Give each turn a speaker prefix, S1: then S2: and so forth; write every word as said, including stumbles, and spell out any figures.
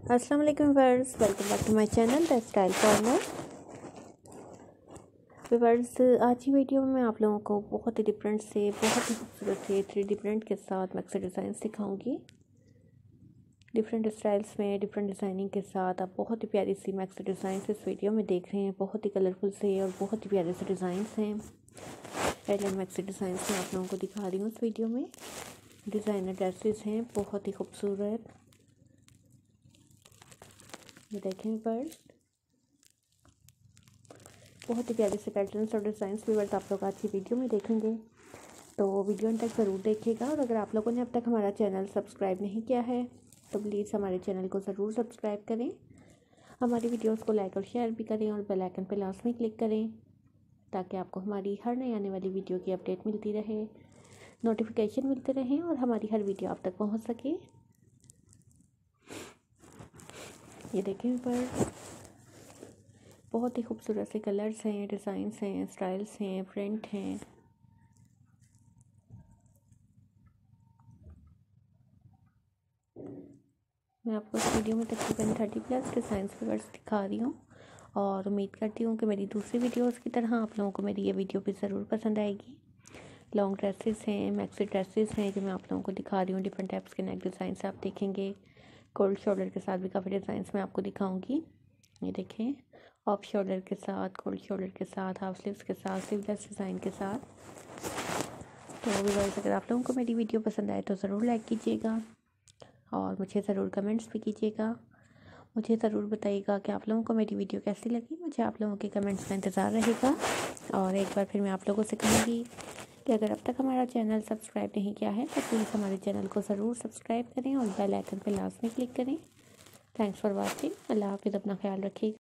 S1: अस्सलाम वालेकुम viewers, welcome back to my channel the style corner. Viewers, आज की वीडियो में मैं आप लोगों को बहुत ही डिफरेंट से बहुत ही खूबसूरत से थ्री डी प्रिंट के साथ मैक्सी डिज़ाइन सिखाऊंगी। डिफरेंट स्टाइल्स में डिफरेंट डिज़ाइनिंग के साथ आप बहुत ही प्यारी सी मैक्सी डिज़ाइन इस वीडियो में देख रहे हैं। बहुत ही कलरफुल से और बहुत ही प्यारे से डिज़ाइंस हैं। एलियन मैक्सी डिज़ाइंस में आप लोगों को दिखा रही हूँ इस वीडियो में। डिज़ाइनर ड्रेसेस हैं, बहुत ही खूबसूरत। ये देखें व्यूअर्स, बहुत ही प्यारे से पैटर्न्स और डिज़ाइंस व्यूअर्स आप लोग आज की वीडियो में देखेंगे, तो वीडियो तक ज़रूर देखिएगा। और अगर आप लोगों ने अब तक हमारा चैनल सब्सक्राइब नहीं किया है तो प्लीज़ हमारे चैनल को ज़रूर सब्सक्राइब करें। हमारी वीडियोस को लाइक और शेयर भी करें और बेल आइकन पर लास्ट में क्लिक करें ताकि आपको हमारी हर नई आने वाली वीडियो की अपडेट मिलती रहे, नोटिफिकेशन मिलते रहें और हमारी हर वीडियो आप तक पहुँच सके। ये देखें पर बहुत ही खूबसूरत से कलर्स हैं, डिज़ाइंस हैं, स्टाइल्स हैं, प्रिंट हैं। मैं आपको इस वीडियो में तकरीबन थर्टी प्लस डिज़ाइंस व्यूअर्स दिखा रही हूँ और उम्मीद करती हूँ कि मेरी दूसरी वीडियोस की तरह आप लोगों को मेरी ये वीडियो भी ज़रूर पसंद आएगी। लॉन्ग ड्रेसेस हैं, मैक्सी ड्रेसेस हैं जो मैं आप लोगों को दिखा रही हूँ। डिफरेंट टाइप्स के नेक डिज़ाइंस आप देखेंगे। कोल्ड शोल्डर के साथ भी काफ़ी डिज़ाइंस मैं आपको दिखाऊँगी। ये देखें, ऑफ शोल्डर के साथ, कोल्ड शोल्डर के साथ, हाफ स्लीव्स के साथ, स्लीवलेस डिज़ाइन के साथ। तो व्यूअर्स, अगर आप लोगों को मेरी वीडियो पसंद आए तो ज़रूर लाइक कीजिएगा और मुझे ज़रूर कमेंट्स भी कीजिएगा। मुझे ज़रूर बताइएगा कि आप लोगों को मेरी वीडियो कैसी लगी। मुझे आप लोगों के कमेंट्स का इंतज़ार रहेगा। और एक बार फिर मैं आप लोगों से कहूँगी कि अगर अब तक हमारा चैनल सब्सक्राइब नहीं किया है तो प्लीज़ हमारे चैनल को ज़रूर सब्सक्राइब करें और बेल आइकन पर लास्ट में क्लिक करें। Thanks for watching. अल्लाह हाफ़िज़। अपना ख्याल रखिएगा।